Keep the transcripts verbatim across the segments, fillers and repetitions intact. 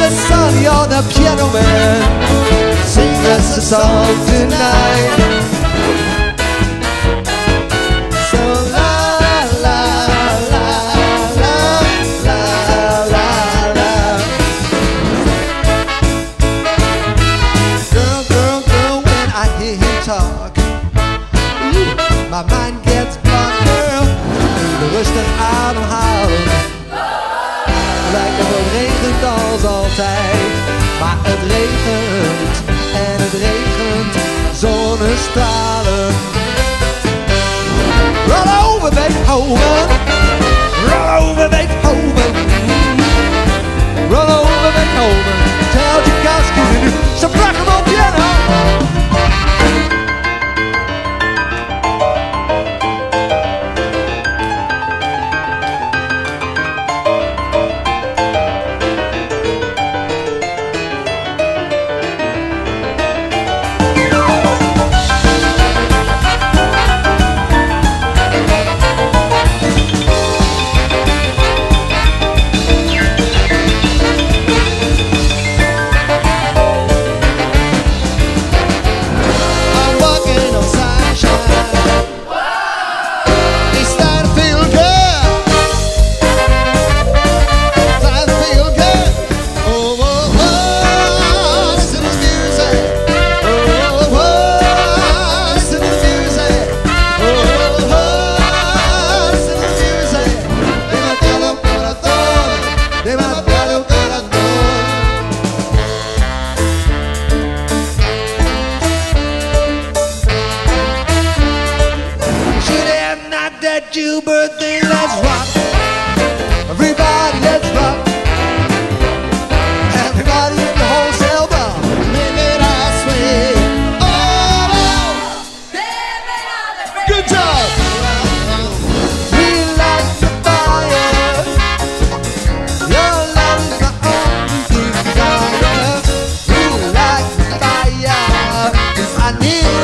a song, you're the piano man. Sing us a song tonight. So la la la la la la la. Girl, girl, girl, when I hear him talk, ooh, my mind gets blocked, girl. De rustig ademhalen, lijkt of het regent als altijd. Maar het regent en het regent zonnestralen. Roll over Beethoven, roll over Beethoven, roll over Beethoven. Tell Tchaikovsky to do some rock and roll piano. You birthday, let's rock. Everybody, let's rock. Everybody in the whole cell bar, live it our swing. Oh, oh. Good job. We light the fire. Your love is my only desire. We light the fire, 'cause I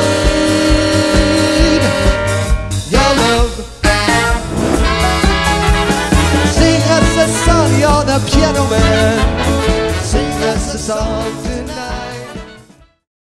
need your love. Sing us a song, you're the piano man. Sing us a song.